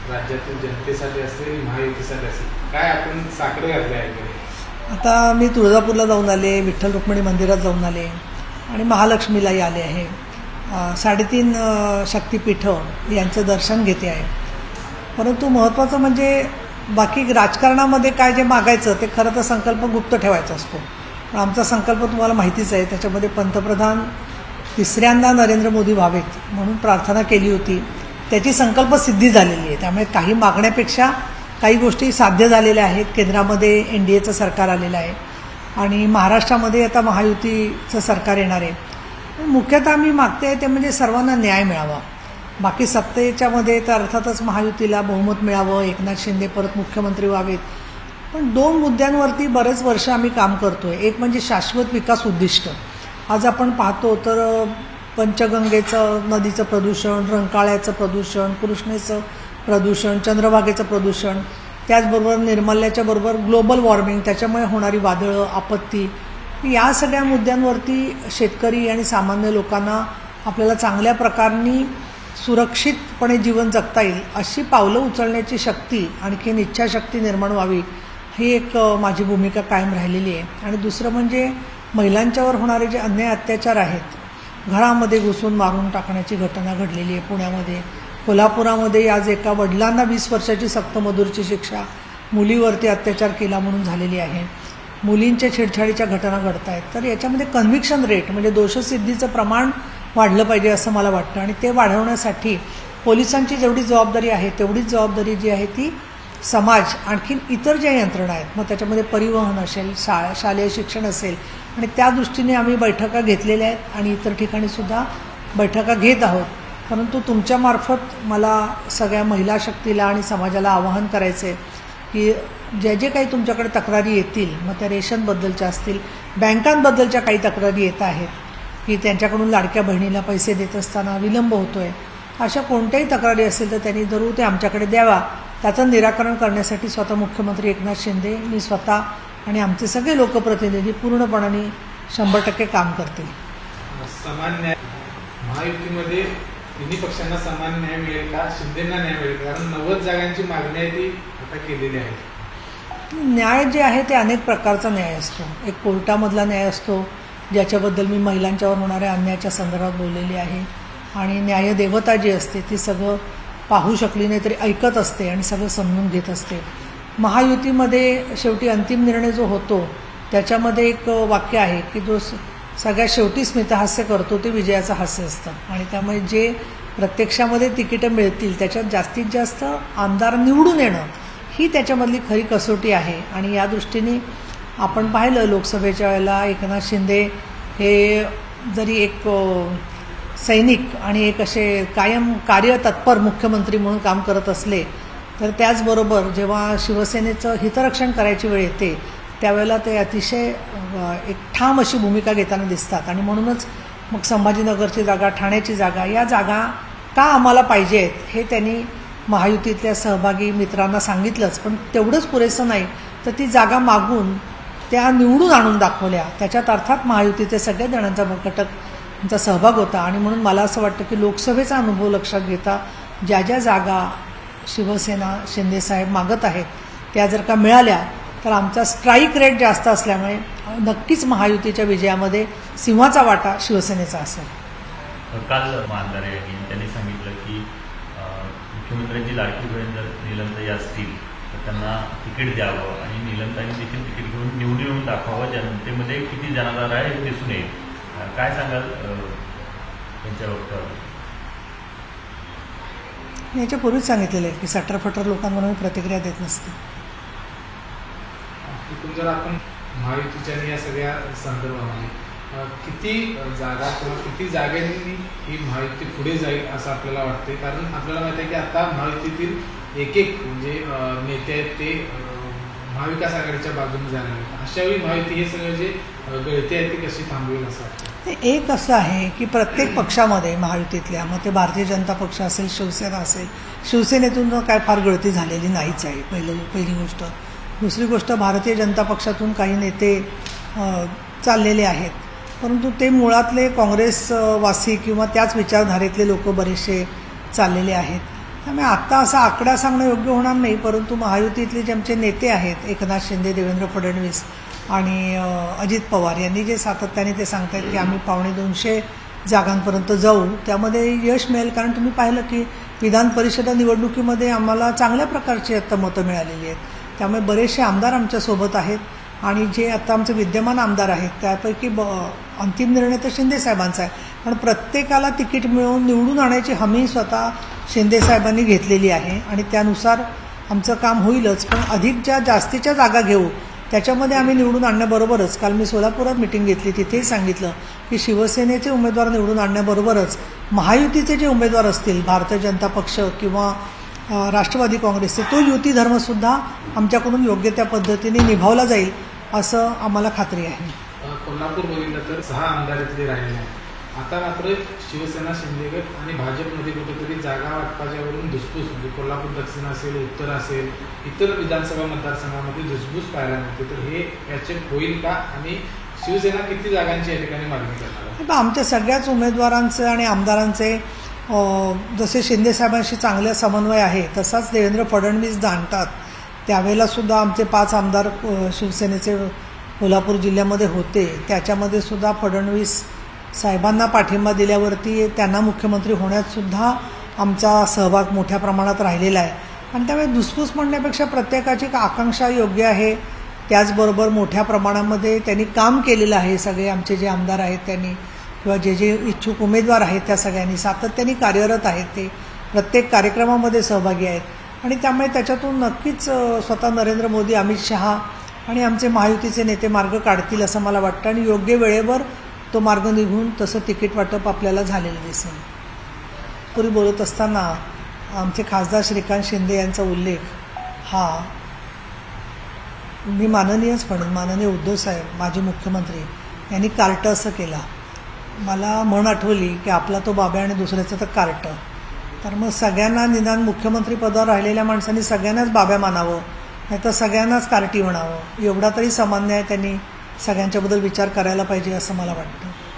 राज्यातील जनतेसाठी असेल महायुतीसाठी असेल, काय आपण साखर घातले आहे? आता मी तुळजापूरला जाऊन आले, विठ्ठल रुक्मिणी मंदिरात जाऊन आले आणि महालक्ष्मीलाही आले आहे. 3.5 शक्तिपीठं यांचं दर्शन घेते आहे. परंतु महत्त्वाचं म्हणजे बाकी राजकारणामध्ये काय जे मागायचं ते खरं तर संकल्प गुप्त ठेवायचा असतो. पण आमचा संकल्प तुम्हाला माहितीच आहे. त्याच्यामध्ये पंतप्रधान 3ऱ्यांदा नरेंद्र मोदी व्हावेत म्हणून प्रार्थना केली होती. त्याची संकल्पसिद्धी झालेली आहे. त्यामुळे काही मागण्यापेक्षा काही गोष्टी साध्य झालेल्या आहेत. केंद्रामध्ये NDAचं सरकार आलेलं आहे आणि महाराष्ट्रामध्ये आता महायुतीचं सरकार येणार आहे. मुख्यतः मी मागते ते म्हणजे सर्वांना न्याय मिळावा. बाकी सत्तेच्यामध्ये तर अर्थातच महायुतीला बहुमत मिळावं, एकनाथ शिंदे परत मुख्यमंत्री व्हावेत. पण 2 मुद्द्यांवरती बरेच वर्ष आम्ही काम करतोय. एक म्हणजे शाश्वत विकास उद्दिष्ट. आज आपण पाहतो तर पंचगंगेचं नदीचं प्रदूषण, रंकाळ्याचं प्रदूषण, कृष्णेचं प्रदूषण, चंद्रभागेचं प्रदूषण, त्याचबरोबर निर्मल्याच्या बरोबर ग्लोबल वॉर्मिंग, त्याच्यामुळे होणारी वादळं, आपत्ती, या सगळ्या मुद्द्यांवरती शेतकरी आणि सामान्य लोकांना आपल्याला चांगल्या प्रकारे सुरक्षितपणे जीवन जगता येईल अशी पावलं उचलण्याची शक्ती, आणखीन इच्छाशक्ती निर्माण व्हावी, ही एक माझी भूमिका कायम राहिलेली आहे. आणि दुसरं म्हणजे महिलांच्यावर होणारे जे अन्याय अत्याचार आहेत, घरामध्ये घुसून मारून टाकण्याची घटना घडलेली आहे पुण्यामध्ये. कोल्हापुरामध्ये आज एका वडिलांना 20 वर्षाची सक्तमजूरची शिक्षा मुलीवरती अत्याचार केला म्हणून झालेली आहे. मुलींच्या छेडछाडीच्या घटना घडत आहेत. तर याच्यामध्ये कन्व्हिक्शन रेट म्हणजे दोषसिद्धीचं प्रमाण वाढलं पाहिजे असं मला वाटतं. आणि ते वाढवण्यासाठी पोलिसांची जेवढी जबाबदारी आहे तेवढीच जबाबदारी जी आहे ती समाज, आणखीन इतर ज्या यंत्रणा आहेत, मग त्याच्यामध्ये परिवहन असेल, शालेय शिक्षण असेल, आणि त्या दृष्टीने आम्ही बैठका घेतलेल्या आहेत आणि इतर ठिकाणीसुद्धा बैठका घेत आहोत. परंतु तुमच्यामार्फत मला सगळ्या महिला शक्तीला आणि समाजाला आवाहन करायचं आहे की जे काही तुमच्याकडे तक्रारी येतील, मग त्या रेशनबद्दलच्या असतील, बँकांबद्दलच्या काही तक्रारी येत आहेत की त्यांच्याकडून लाडक्या बहिणीला पैसे देत असताना विलंब होतो आहे, अशा कोणत्याही तक्रारी असेल तर त्यांनी जरूर ते आमच्याकडे द्यावा. त्याचं निराकरण करण्यासाठी स्वतः मुख्यमंत्री एकनाथ शिंदे, मी स्वतः आणि आमचे सगळे लोकप्रतिनिधी पूर्णपणाने 100% काम करतील. समान न्याय महायुतीमध्ये तिन्ही पक्षांना समान न्याय मिळेल का? शिंदेंना न्याय मिळेल? कारण 90 जागांची मागणी आहे ती आता केलेली आहे. न्याय जे आहे ते अनेक प्रकारचा न्याय असतो. एक कोर्टामधला न्याय असतो, ज्याच्याबद्दल मी महिलांच्यावर होणाऱ्या अन्यायाच्या संदर्भात बोललेली आहे. आणि न्यायदेवता जी असते ती सगळं पाहू शकली नाही तरी ऐकत असते आणि सगळं समजून घेत असते. महायुतीमध्ये शेवटी अंतिम निर्णय जो होतो त्याच्यामध्ये एक वाक्य आहे की जो सगळ्यात शेवटी स्मितहास्य करतो ते विजयाचं हास्य असतं. आणि त्यामुळे जे प्रत्यक्षामध्ये तिकीटं मिळतील त्याच्यात जास्तीत जास्त आमदार निवडून येणं ही त्याच्यामधली खरी कसोटी आहे. आणि या दृष्टीने आपण पाहिलं लोकसभेच्या वेळेला एकनाथ शिंदे हे जरी एक सैनिक आणि एक असे कायम कार्यतत्पर मुख्यमंत्री म्हणून काम करत असले, तर त्याचबरोबर जेव्हा शिवसेनेचं हितरक्षण करायची वेळ येते त्यावेळेला ते अतिशय एक ठाम अशी भूमिका घेताना दिसतात. आणि म्हणूनच मग संभाजीनगरची जागा, ठाण्याची जागा, या जागा का आम्हाला पाहिजे आहेत हे त्यांनी महायुतीतल्या सहभागी मित्रांना सांगितलंच. पण तेवढंच पुरेसं नाही, तर ती जागा मागून त्या निवडून आणून दाखवल्या. त्याच्यात अर्थात महायुतीचे सगळ्या जणांचा त्यांचा सहभाग होता. आणि म्हणून मला असं वाटतं की लोकसभेचा अनुभव लक्षात घेता ज्या ज्या जागा शिवसेना शिंदेसाहेब मागत आहेत त्या जर का मिळाल्या तर आमचा स्ट्राईक रेट जास्त असल्यामुळे नक्कीच महायुतीच्या विजयामध्ये सिंहाचा वाटा शिवसेनेचा असेल. काल आमदार त्यांनी सांगितलं की मुख्यमंत्र्यांची लाडकी बहीण जर नीलमताई असतील तर त्यांना तिकीट द्यावं आणि नीलमताईंनी देखील तिकीट घेऊन निवडून येऊन दाखवावं, जनतेमध्ये किती जनाधार आहे हे दिसून येईल. काय सांगाल त्यांच्या वक्तव्यावर? याच्यापूर्वीच सांगितलेलं आहे की सटरफटर लोकांवर मी प्रतिक्रिया देत नसते. जर आपण महायुतीच्या या सगळ्या संदर्भामध्ये किती जागा किंवा किती जागांनी ही महायुती पुढे जाईल असं आपल्याला वाटते? कारण आपल्याला माहिती आहे की आता महायुतीतील एक म्हणजे नेते आहेत ते महाविकास आघाडीच्या बाजूने जाणार आहेत. अशा वेळी महायुती हे सगळं जे गळती आहे ती कशी थांबवेल असं वाटतं? एक असं आहे की प्रत्येक पक्षामध्ये महायुतीतल्या, मग ते भारतीय जनता पक्ष असेल, शिवसेना असेल, शिवसेनेतून काय फार गळती झालेली नाहीच आहे पहिली गोष्ट. दुसरी गोष्ट, भारतीय जनता पक्षातून काही नेते चाललेले आहेत, परंतु ते मुळातले काँग्रेसवासी किंवा त्याच विचारधारेतले लोक बरेचसे चाललेले आहेत. त्यामुळे आत्ता असा आकडा सांगणं योग्य होणार नाही, परंतु महायुतीतले जे आमचे नेते आहेत एकनाथ शिंदे, देवेंद्र फडणवीस आणि अजित पवार यांनी जे सातत्याने ते सांगतायत की आम्ही 250 जागांपर्यंत जाऊ, त्यामध्ये यश मिळेल. कारण तुम्ही पाहिलं की विधान परिषद निवडणुकीमध्ये आम्हाला चांगल्या प्रकारची आता मतं मिळालेली आहेत. त्यामुळे बरेचसे आमदार आमच्यासोबत आहेत आणि जे आता आमचे विद्यमान आमदार आहेत त्यापैकी अंतिम निर्णय तर शिंदेसाहेबांचा आहे, पण प्रत्येकाला तिकीट मिळवून निवडून आणायची हमी स्वतः शिंदेसाहेबांनी घेतलेली आहे आणि त्यानुसार आमचं काम होईलच. पण अधिक ज्या जास्तीच्या जागा घेऊ त्याच्यामध्ये आम्ही निवडून आणण्याबरोबरच, काल मी सोलापुरात मिटिंग घेतली तिथेही सांगितलं की शिवसेनेचे उमेदवार निवडून आणण्याबरोबरच महायुतीचे जे उमेदवार असतील, भारतीय जनता पक्ष किंवा राष्ट्रवादी काँग्रेसचे, तो युती धर्मसुद्धा आमच्याकडून योग्य त्या पद्धतीने निभावला जाईल असं आम्हाला खात्री आहे. कोल्हापूर बघितलं तर 6 आमदार इथले राहिले आहेत. आता मात्र शिवसेना, शिंदेगड आणि भाजपमध्ये कुठेतरी जागा वाटपाच्यावरून धुसफूस, म्हणजे कोल्हापूर दक्षिण असेल, उत्तर असेल, इतर विधानसभा मतदारसंघामध्ये धुसफूस पाहायला मिळते. तर हे याचे होईल का आणि शिवसेना किती जागांची या ठिकाणी मागणी करणार? आमच्या सगळ्याच उमेदवारांचे आणि आमदारांचे जसे शिंदेसाहेबांशी चांगला समन्वय आहे तसाच देवेंद्र फडणवीस जाणतात. त्यावेळेला सुद्धा आमचे 5 आमदार शिवसेनेचे कोल्हापूर जिल्ह्यामध्ये होते. त्याच्यामध्ये सुद्धा फडणवीस साहेबांना पाठिंबा दिल्यावरती त्यांना मुख्यमंत्री होण्यात सुद्धा आमचा सहभाग मोठ्या प्रमाणात राहिलेला आहे. आणि त्यामुळे धुसफूस म्हणण्यापेक्षा प्रत्येकाची आकांक्षा योग्य आहे. त्याचबरोबर मोठ्या प्रमाणामध्ये त्यांनी काम केलेलं आहे. सगळे आमचे जे आमदार आहेत त्यांनी किंवा जे जे इच्छुक उमेदवार आहेत त्या सगळ्यांनी सातत्याने कार्यरत आहेत. ते प्रत्येक कार्यक्रमामध्ये सहभागी आहेत आणि त्यामुळे त्याच्यातून नक्कीच स्वतः नरेंद्र मोदी, अमित शहा आणि आमचे महायुतीचे नेते मार्ग काढतील असं मला वाटतं आणि योग्य वेळेवर तो मार्ग निघून तसं तिकीट वाटप आपल्याला झालेलं दिसेल. पूर्वी बोलत असताना आमचे खासदार श्रीकांत शिंदे यांचा उल्लेख हा मी माननीयच म्हणेन, माननीय उद्धव साहेब माजी मुख्यमंत्री यांनी कार्ट असं केला. मला म्हण आठवली की आपला तो बाब्या आणि दुसऱ्याचं तर कार्ट. तर मग सगळ्यांना निदान मुख्यमंत्रीपदावर राहिलेल्या माणसांनी सगळ्यांनाच बाब्या मानावं, नाही तर सगळ्यांनाच कार्टी म्हणावं. एवढा तरी सामान्य आहे, त्यांनी सगळ्यांच्याबद्दल विचार करायला पाहिजे असं मला वाटतं.